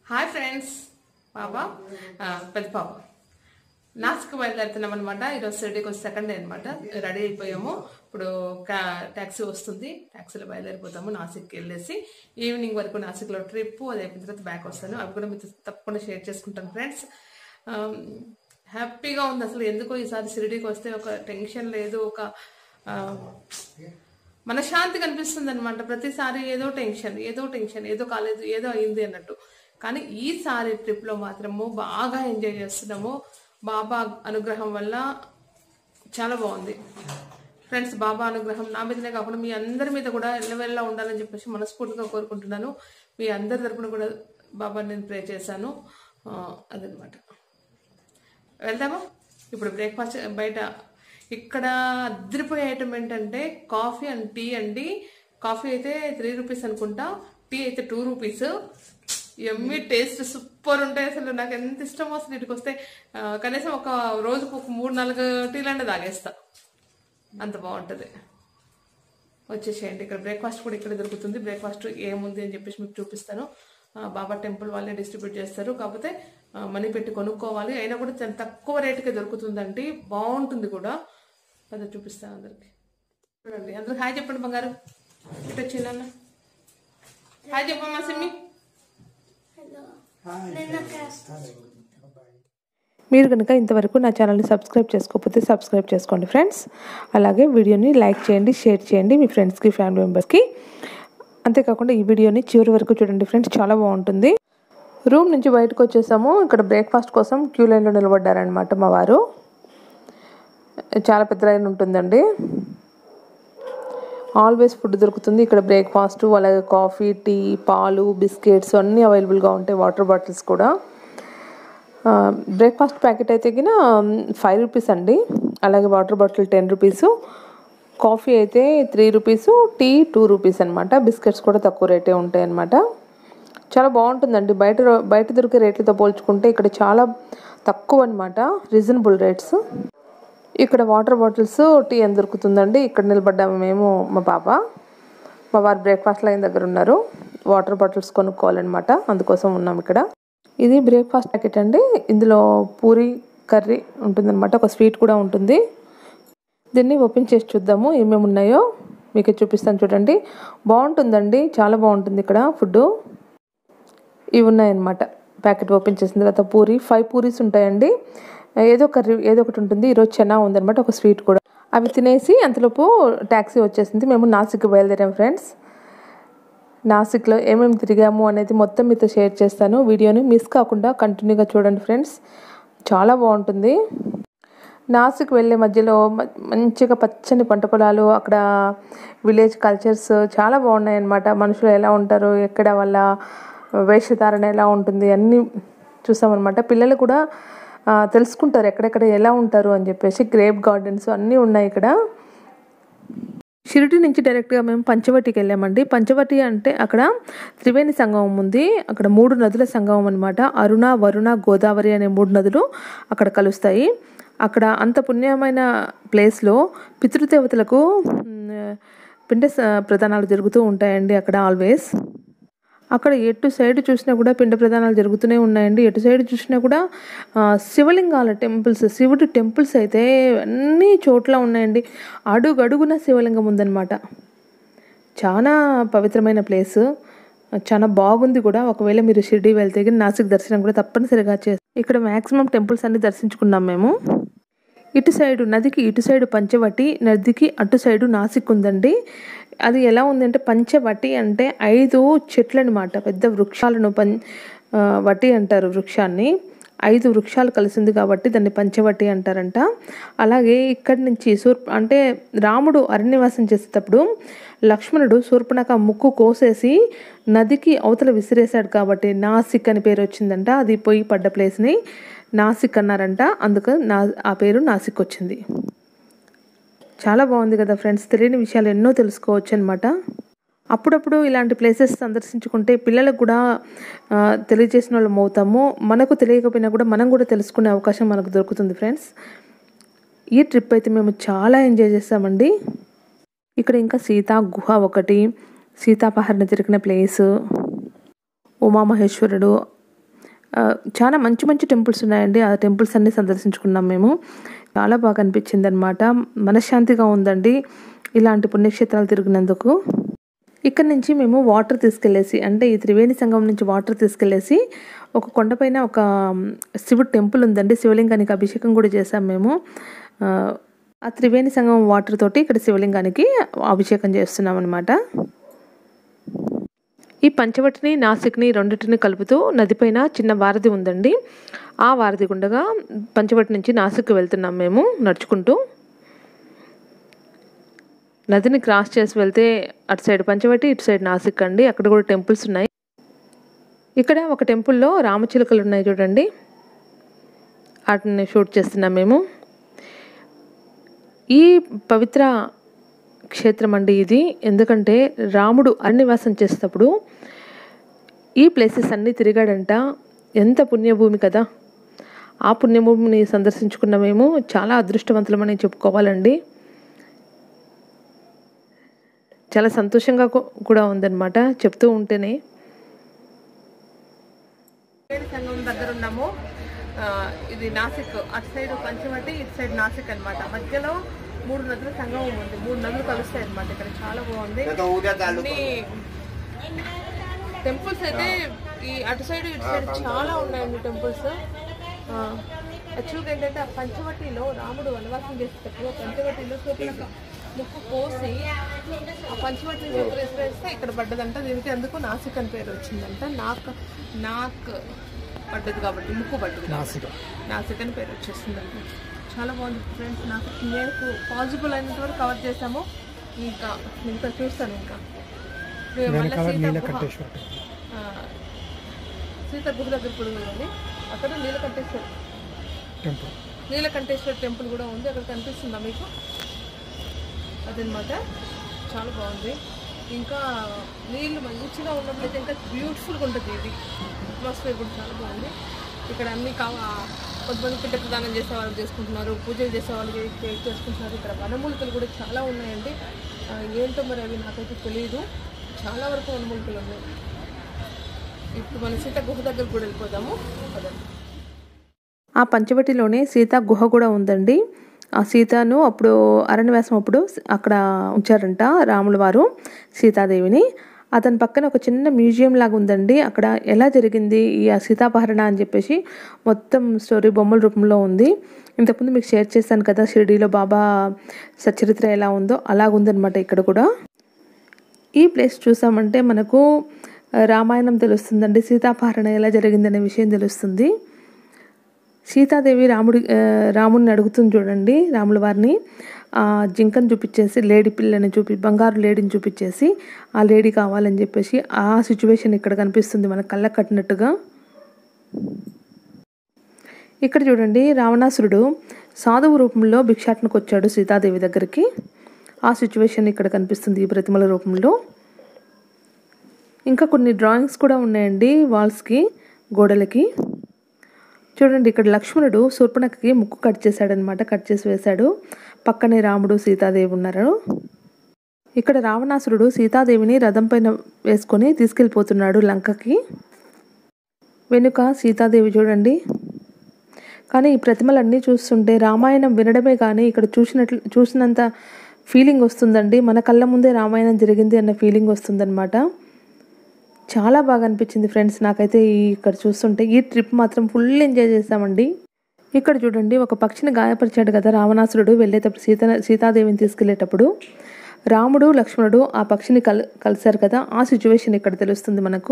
Hi friends, బాబా పెద్ద పాప నాసిక్ బయలుదేరుతున్నాం అనమాట. ఈరోజు షిరిడీకి వచ్చి సెకండ్ డే అనమాట. రెడీ అయిపోయాము. ఇప్పుడు ట్యాక్సీ వస్తుంది, ట్యాక్సీలో బయలుదేరిపోతాము. నాసిక్కి వెళ్ళేసి ఈవినింగ్ వరకు నాసిక్లో ట్రిప్, అది అయిపోయిన తర్వాత బ్యాక్ వస్తాను. అవి కూడా మీతో తప్పకుండా షేర్ చేసుకుంటాను ఫ్రెండ్స్. హ్యాపీగా ఉంది అసలు. ఎందుకో ఈసారి షిరిడీకి వస్తే ఒక టెన్షన్ లేదు, ఒక మనశ్శాంతి కనిపిస్తుంది అనమాట. ప్రతిసారి ఏదో టెన్షన్ ఏదో కాలేదు, ఏదో అయింది అన్నట్టు. కానీ ఈసారి ట్రిప్లో మాత్రము బాగా ఎంజాయ్ చేస్తున్నాము. బాబా అనుగ్రహం వల్ల చాలా బాగుంది ఫ్రెండ్స్. బాబా అనుగ్రహం నా మీదనే కాకుండా మీ అందరి మీద కూడా ఎల్లవెల్లా ఉండాలని చెప్పేసి మనస్ఫూర్తిగా కోరుకుంటున్నాను. మీ అందరి తరపున కూడా బాబా నేను ప్రే చేశాను. అదనమాట. వెళ్దామా? ఇప్పుడు బ్రేక్ఫాస్ట్ బయట ఇక్కడ అద్దరిపోయే ఐటమ్ ఏంటంటే కాఫీ అండ్ టీ అండి. కాఫీ అయితే 3 రూపీస్ అనుకుంటా, టీ అయితే 2 రూపీస్. ఎమ్మి టేస్ట్ సూపర్ ఉంటాయి అసలు. నాకు ఎంత ఇష్టమో అసలు. ఇటుకు వస్తే కనీసం ఒక రోజుకు ఒక 3-4 టీలన్నీ తాగేస్తా, అంత బాగుంటుంది. వచ్చేసేయండి. ఇక్కడ బ్రేక్ఫాస్ట్ కూడా ఇక్కడ దొరుకుతుంది. బ్రేక్ఫాస్ట్ ఏముంది అని చెప్పేసి మీకు చూపిస్తాను. బాబా టెంపుల్ వాళ్ళే డిస్ట్రిబ్యూట్ చేస్తారు, కాకపోతే మనీ పెట్టి కొనుక్కోవాలి. అయినా కూడా చాలా తక్కువ రేటుకే దొరుకుతుందండి, బాగుంటుంది కూడా. అది చూపిస్తాను అందరికి. చూడండి, అందరూ హాయ్ చెప్పండి. బంగారు ఇటు వచ్చిందన్న హాయ్ చెప్పమ్మా. సిమ్మి మీరు కనుక ఇంతవరకు నా ఛానల్ని సబ్స్క్రైబ్ చేసుకోకపోతే సబ్స్క్రైబ్ చేసుకోండి ఫ్రెండ్స్. అలాగే వీడియోని లైక్ చేయండి, షేర్ చేయండి మీ ఫ్రెండ్స్కి, ఫ్యామిలీ మెంబర్స్కి. అంతేకాకుండా ఈ వీడియోని చివరి వరకు చూడండి ఫ్రెండ్స్, చాలా బాగుంటుంది. రూమ్ నుంచి బయటకు వచ్చేసాము. ఇక్కడ బ్రేక్ఫాస్ట్ కోసం క్యూ లైన్లో నిలబడ్డారనమాట మా వారు. చాలా పెద్ద లైన్ ఉంటుందండి. ఆల్వేస్ ఫుడ్ దొరుకుతుంది ఇక్కడ. బ్రేక్ఫాస్ట్, అలాగే కాఫీ, టీ, పాలు, బిస్కెట్స్ అన్నీ అవైలబుల్గా ఉంటాయి. వాటర్ బాటిల్స్ కూడా. బ్రేక్ఫాస్ట్ ప్యాకెట్ అయితే కినా 5 రూపీస్ అండి. అలాగే వాటర్ బాటిల్ 10 రూపీస్. కాఫీ అయితే 3 రూపీస్, టీ 2 రూపీస్ అనమాట. బిస్కెట్స్ కూడా తక్కువ రేటే ఉంటాయి అన్నమాట. చాలా బాగుంటుందండి. బయట దొరికే రేట్లతో పోల్చుకుంటే ఇక్కడ చాలా తక్కువ అనమాట, రీజనబుల్ రేట్స్. ఇక్కడ వాటర్ బాటిల్స్, టీ అని దొరుకుతుందండి. ఇక్కడ నిలబడ్డాము మేము, మా పాప. మా వారు బ్రేక్ఫాస్ట్ లైన్ దగ్గర ఉన్నారు. వాటర్ బాటిల్స్ కొనుక్కోవాలన్నమాట, అందుకోసం ఉన్నాం ఇక్కడ. ఇది బ్రేక్ఫాస్ట్ ప్యాకెట్ అండి. ఇందులో పూరి, కర్రీ ఉంటుందన్నమాట. ఒక స్వీట్ కూడా ఉంటుంది. దీన్ని ఓపెన్ చేసి చూద్దాము ఏమేమి ఉన్నాయో. మీకు చూపిస్తాను చూడండి. బాగుంటుందండి, చాలా బాగుంటుంది ఇక్కడ ఫుడ్. ఇవి ఉన్నాయన్నమాట. ప్యాకెట్ ఓపెన్ చేసిన తర్వాత పూరి 5 పూరీస్ ఉంటాయండి. ఏదో కర్రీ ఏదో ఒకటి ఉంటుంది. ఈరోజు చెన్నా ఉందన్నమాట, ఒక స్వీట్ కూడా. అవి తినేసి అంతలోపు ట్యాక్సీ వచ్చేసింది. మేము నాసిక్కి బయలుదేరాం ఫ్రెండ్స్. నాసిక్లో ఏమేమి తిరిగాము అనేది మొత్తం మీతో షేర్ చేస్తాను. వీడియోని మిస్ కాకుండా కంటిన్యూగా చూడండి ఫ్రెండ్స్, చాలా బాగుంటుంది. నాసిక్ వెళ్ళే మధ్యలో మంచిగా పచ్చని పంట పొలాలు, అక్కడ విలేజ్ కల్చర్స్ చాలా బాగున్నాయి అన్నమాట. మనుషులు ఎలా ఉంటారు, ఎక్కడ వాళ్ళ వేషధారణ ఎలా ఉంటుంది అన్నీ చూసామన్నమాట. పిల్లలు కూడా తెలుసుకుంటారు ఎక్కడెక్కడ ఎలా ఉంటారు అని చెప్పేసి. గ్రేప్ గార్డెన్స్ అన్నీ ఉన్నాయి ఇక్కడ. షిరిడి నుంచి డైరెక్ట్గా మేము పంచవటికి వెళ్ళామండి. పంచవటి అంటే అక్కడ త్రివేణి సంగమం ఉంది. అక్కడ 3 నదుల సంగమం అనమాట. అరుణ, వరుణ, గోదావరి అనే 3 నదులు అక్కడ కలుస్తాయి. అక్కడ అంత పుణ్యమైన ప్లేస్లో పితృదేవతలకు పిండ ప్రదానాలు జరుగుతూ ఉంటాయండి అక్కడ ఆల్వేస్. అక్కడ ఎటు సైడ్ చూసినా కూడా పిండ ప్రదానాలు జరుగుతూనే ఉన్నాయండి. ఎటు సైడ్ చూసినా కూడా శివలింగాల టెంపుల్స్, శివుడి టెంపుల్స్ అయితే అన్ని చోట్ల ఉన్నాయండి. అడుగడుగున శివలింగం ఉందన్నమాట. చాలా పవిత్రమైన ప్లేస్, చాలా బాగుంది కూడా. ఒకవేళ మీరు షిరిడి వెళ్తే నాసిక్ దర్శనం కూడా తప్పనిసరిగా చేస్తారు. ఇక్కడ మ్యాక్సిమం టెంపుల్స్ అన్ని దర్శించుకున్నాం మేము. ఇటు సైడు నదికి, ఇటు సైడు పంచవటి, నదికి అటు సైడు నాసిక్ ఉందండి. అది ఎలా ఉందంటే, పంచవటి అంటే 5 చెట్లు అనమాట. పెద్ద వృక్షాలను వటి అంటారు వృక్షాన్ని. 5 వృక్షాలు కలిసింది కాబట్టి దాన్ని పంచవటి అంటారంట. అలాగే ఇక్కడి నుంచి అంటే రాముడు అరణ్యవాసం చేసేటప్పుడు లక్ష్మణుడు శూర్పణఖ ముక్కు కోసేసి నదికి అవతల విసిరేశాడు కాబట్టి నాసిక్ అని పేరు వచ్చిందంట. అది పోయి పడ్డ ప్లేస్ని నాసిక్ అన్నారంట. అందుకు ఆ పేరు నాసిక్ వచ్చింది. చాలా బాగుంది కదా ఫ్రెండ్స్. తెలియని విషయాలు ఎన్నో తెలుసుకోవచ్చు అనమాట. అప్పుడప్పుడు ఇలాంటి ప్లేసెస్ సందర్శించుకుంటే పిల్లలకు కూడా తెలియజేసిన వాళ్ళం అవుతాము. మనకు తెలియకపోయినా కూడా మనం కూడా తెలుసుకునే అవకాశం మనకు దొరుకుతుంది ఫ్రెండ్స్. ఈ ట్రిప్ అయితే మేము చాలా ఎంజాయ్ చేసామండి. ఇక్కడ ఇంకా సీతా గుహ ఒకటి, సీతాపహరణ జరిగిన ప్లేసు, ఉమామహేశ్వరుడు చాలా మంచి మంచి టెంపుల్స్ ఉన్నాయండి. ఆ టెంపుల్స్ అన్నీ సందర్శించుకున్నాం మేము. చాలా బాగా అనిపించింది అనమాట. మనశ్శాంతిగా ఉందండి ఇలాంటి పుణ్యక్షేత్రాలు తిరిగినందుకు. ఇక్కడ నుంచి మేము వాటర్ తీసుకెళ్ళేసి, అంటే ఈ త్రివేణి సంగమం నుంచి వాటర్ తీసుకెళ్ళేసి ఒక కొండపైన ఒక శివుడు టెంపుల్ ఉందండి, శివలింగానికి అభిషేకం కూడా చేసాం మేము. ఆ త్రివేణి సంగమం వాటర్ తోటి ఇక్కడ శివలింగానికి అభిషేకం చేస్తున్నాం అనమాట. ఈ పంచవటిని నాసిక్ని రెండింటిని కలుపుతూ నదిపైన చిన్న వారధి ఉందండి. ఆ వారధి గుండగా పంచవటి నుంచి నాసిక్కి వెళ్తున్నాం మేము నడుచుకుంటూ. నదిని క్రాస్ చేసి వెళ్తే అటు సైడ్ పంచవటి, ఇటు సైడ్ నాసిక్ అండి. అక్కడ కూడా టెంపుల్స్ ఉన్నాయి. ఇక్కడ ఒక టెంపుల్లో రామచిలుకలు ఉన్నాయి చూడండి, వాటిని షూట్ చేస్తున్నాం మేము. ఈ పవిత్ర క్షేత్రం అండి ఇది. ఎందుకంటే రాముడు అరణ్యవాసం చేసేటప్పుడు ఈ ప్లేసెస్ అన్నీ తిరిగాడంట. ఎంత పుణ్యభూమి కదా. ఆ పుణ్యభూమిని సందర్శించుకున్న మేము చాలా అదృష్టవంతులమని చెప్పుకోవాలండి. చాలా సంతోషంగా కూడా ఉందన్నమాట చెప్తూ ఉంటేనే. సంగమం దగ్గర ఉన్నాము. ఇది నాసిక్, అటు సైడ్ పంచవటి, ఇటు సైడ్ నాసిక్ అనమాట. మధ్యలో 3 నదుల సంగమం ఉంది. 3 నదులు కలుస్తాయి అనమాట. ఇక్కడ చాలా బాగుంది. అన్ని టెంపుల్స్ అయితే ఈ అటు సైడ్ ఇటు సైడ్ చాలా ఉన్నాయండి టెంపుల్స్. యాక్చువల్గా ఏంటంటే ఆ పంచవటిలో రాముడు వనవాసం చేసేటప్పుడు పంచవటిలో శూర్పణఖ ముక్కు కోసి ఆ పంచవటిని వేస్తే ఇక్కడ పడ్డదంట. దీనికి అందుకు నాసిక్ అని పేరు వచ్చిందంట. నాక్ పడ్డది కాబట్టి ముక్కు పడ్డది, నాసిక్ అని పేరు వచ్చేస్తుందంట. చాలా బాగుంది ఫ్రెండ్స్. నేను పాసిబుల్ అయినంత వరకు కవర్ చేసాము. ఇంకా చూస్తాను. ఇంకా సీత గుహ దగ్గర కూడా ఉంది. అక్కడ నీలకంఠేశ్వర టెంపుల్ కూడా ఉంది. అక్కడ కనిపిస్తుందా మీకు? అదనమాట. చాలా బాగుంది. ఇంకా నీళ్ళు మంచిగా ఉన్నట్లయితే ఇంకా బ్యూటిఫుల్గా ఉంటుంది. ఇది అట్మాస్ఫియర్ కూడా చాలా బాగుంది. ఇక్కడ అన్ని కొంతమంది పిట్ట ప్రదానం చేసే వాళ్ళు చేసుకుంటున్నారు, పూజలు చేసే వాళ్ళు చేసుకుంటున్నారు. ఇక్కడ వనమూలికలు కూడా చాలా ఉన్నాయండి. ఏంటో మరి అవి నాకైతే తెలియదు. చాలా వరకు వనమూలికలు ఉన్నాయి. ఇప్పుడు మన సీత గుహ దగ్గర కూడా వెళ్ళిపోదాము. ఆ పంచవటిలోనే సీత గుహ కూడా ఉందండి. ఆ సీతను అప్పుడు అరణ్యవాసం అప్పుడు అక్కడ ఉంచారంట రాముల వారు సీతాదేవిని. అతని పక్కన ఒక చిన్న మ్యూజియం లాగా ఉందండి. అక్కడ ఎలా జరిగింది ఈ సీతాపహరణ అని చెప్పేసి మొత్తం స్టోరీ బొమ్మల రూపంలో ఉంది. ఇంతకుముందు మీకు షేర్ చేశాను కదా షిరిడీలో బాబా సచరిత్ర ఎలా ఉందో అలాగుందనమాట ఇక్కడ కూడా. ఈ ప్లేస్ చూసామంటే మనకు రామాయణం తెలుస్తుందండి. సీతాపహరణ ఎలా జరిగిందనే విషయం తెలుస్తుంది. సీతాదేవి రాముడిని అడుగుతుంది చూడండి, రాముల వారిని. జింకను చూపించేసి లేడీ పిల్లని బంగారు లేడీని చూపించేసి ఆ లేడీ కావాలని చెప్పేసి ఆ సిచ్యువేషన్ ఇక్కడ కనిపిస్తుంది మనకు కళ్ళకు కట్టినట్టుగా. ఇక్కడ చూడండి, రావణాసురుడు సాధువు రూపంలో భిక్షాటనకు వచ్చాడు సీతాదేవి దగ్గరికి. ఆ సిచ్యువేషన్ ఇక్కడ కనిపిస్తుంది ఈ ప్రతిమల రూపంలో. ఇంకా కొన్ని డ్రాయింగ్స్ కూడా ఉన్నాయండి వాల్స్కి, గోడలకి. చూడండి, ఇక్కడ లక్ష్మణుడు శూర్పణఖకి ముక్కు కట్ చేశాడనమాట, కట్ చేసి వేశాడు. పక్కనే రాముడు సీతాదేవి ఉన్నారు. ఇక్కడ రావణాసురుడు సీతాదేవిని రథం పైన వేసుకొని తీసుకెళ్ళిపోతున్నాడు లంకకి. వెనుక సీతాదేవి చూడండి. కానీ ఈ ప్రతిమలన్నీ చూస్తుంటే రామాయణం వినడమే కానీ ఇక్కడ చూసినంత ఫీలింగ్ వస్తుందండి. మన కళ్ళ ముందే రామాయణం జరిగింది అన్న ఫీలింగ్ వస్తుందన్నమాట. చాలా బాగా అనిపించింది ఫ్రెండ్స్ నాకైతే ఇక్కడ చూస్తుంటే. ఈ ట్రిప్ మాత్రం ఫుల్ ఎంజాయ్ చేసామండి. ఇక్కడ చూడండి, ఒక పక్షిని గాయపరిచాడు కదా రావణాసురుడు వెళ్ళేటప్పుడు సీతాదేవిని తీసుకెళ్లేటప్పుడు. రాముడు లక్ష్మణుడు ఆ పక్షిని కలిశారు కదా, ఆ సిచ్యువేషన్ ఇక్కడ తెలుస్తుంది మనకు.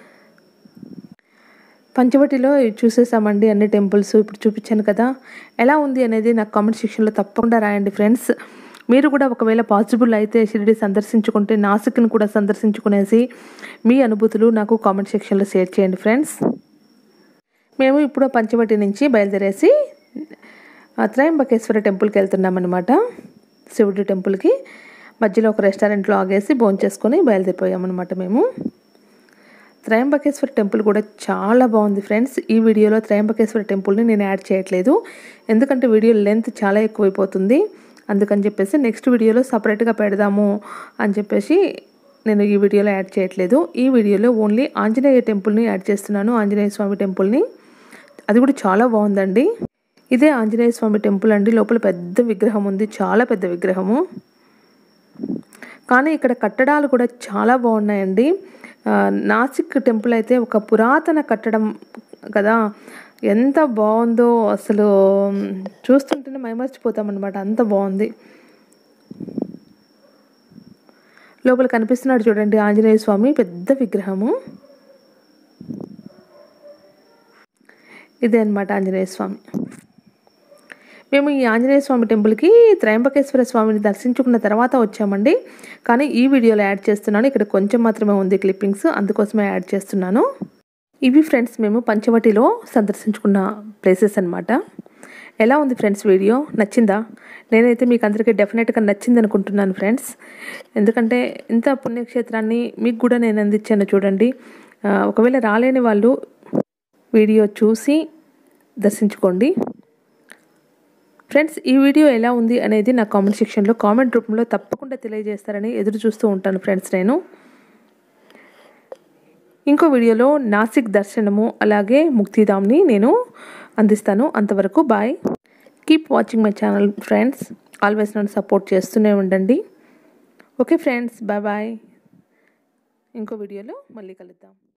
పంచవటిలో చూసేసామండి అన్ని టెంపుల్స్. ఇప్పుడు చూపించాను కదా, ఎలా ఉంది అనేది నాకు కామెంట్ సెక్షన్లో తప్పకుండా రాయండి ఫ్రెండ్స్. మీరు కూడా ఒకవేళ పాసిబుల్ అయితే షిరిడి సందర్శించుకుంటే నాసిక్ని కూడా సందర్శించుకునేసి మీ అనుభూతులు నాకు కామెంట్ సెక్షన్లో షేర్ చేయండి ఫ్రెండ్స్. మేము ఇప్పుడు పంచవటి నుంచి బయలుదేరేసి త్రయంబకేశ్వర టెంపుల్కి వెళ్తున్నామన్నమాట. శివుడి టెంపుల్కి మధ్యలో ఒక రెస్టారెంట్లో ఆగేసి భోంచేసుకొని బయలుదేరిపోయామన్నమాట మేము. త్రయంబకేశ్వర టెంపుల్ కూడా చాలా బాగుంది ఫ్రెండ్స్. ఈ వీడియోలో త్రయంబకేశ్వర టెంపుల్ని నేను యాడ్ చేయట్లేదు, ఎందుకంటే వీడియో లెంత్ చాలా ఎక్కువైపోతుంది. అందుకని చెప్పేసి నెక్స్ట్ వీడియోలో సపరేట్గా పెడదాము అని చెప్పేసి నేను ఈ వీడియోలో యాడ్ చేయట్లేదు. ఈ వీడియోలో ఓన్లీ ఆంజనేయ టెంపుల్ని యాడ్ చేస్తున్నాను, ఆంజనేయ స్వామి టెంపుల్ని. అది కూడా చాలా బాగుందండి. ఇదే ఆంజనేయ స్వామి టెంపుల్ అండి. లోపల పెద్ద విగ్రహం ఉంది, చాలా పెద్ద విగ్రహము. కానీ ఇక్కడ కట్టడాలు కూడా చాలా బాగున్నాయండి. నాసిక్ టెంపుల్ అయితే ఒక పురాతన కట్టడం కదా, ఎంత బాగుందో అసలు చూస్తుంటేనే మైమర్చిపోతామన్నమాట, అంత బాగుంది. లోపల కనిపిస్తున్నాడు చూడండి ఆంజనేయ స్వామి పెద్ద విగ్రహము. ఇదే అన్నమాట ఆంజనేయ స్వామి. మేము ఈ ఆంజనేయ స్వామి టెంపుల్కి త్రయంబకేశ్వర స్వామిని దర్శించుకున్న తర్వాత వచ్చామండి. కానీ ఈ వీడియోలో యాడ్ చేస్తున్నాను, ఇక్కడ కొంచెం మాత్రమే ఉంది క్లిప్పింగ్స్, అందుకోసమే యాడ్ చేస్తున్నాను. ఇవి ఫ్రెండ్స్ మేము పంచవటిలో సందర్శించుకున్న ప్లేసెస్ అన్నమాట. ఎలా ఉంది ఫ్రెండ్స్ వీడియో? నచ్చిందా? నేనైతే మీకు అందరికీ డెఫినెట్గా నచ్చింది అనుకుంటున్నాను ఫ్రెండ్స్. ఎందుకంటే ఇంత పుణ్యక్షేత్రాన్ని మీకు కూడా నేను అందించాను చూడండి. ఒకవేళ రాలేని వాళ్ళు వీడియో చూసి దర్శించుకోండి ఫ్రెండ్స్. ఈ వీడియో ఎలా ఉంది అనేది నా కామెంట్ సెక్షన్లో కామెంట్ రూపంలో తప్పకుండా తెలియజేస్తారని ఎదురు చూస్తూ ఉంటాను ఫ్రెండ్స్. నేను ఇంకో వీడియోలో నాసిక్ దర్శనము అలాగే ముక్తిధామ్ని నేను అందిస్తాను. అంతవరకు bye. Keep watching my channel friends. Always నన్ను సపోర్ట్ చేస్తూనే ఉండండి. Okay friends, bye bye. ఇంకో వీడియోలో మళ్ళీ కలుద్దాం.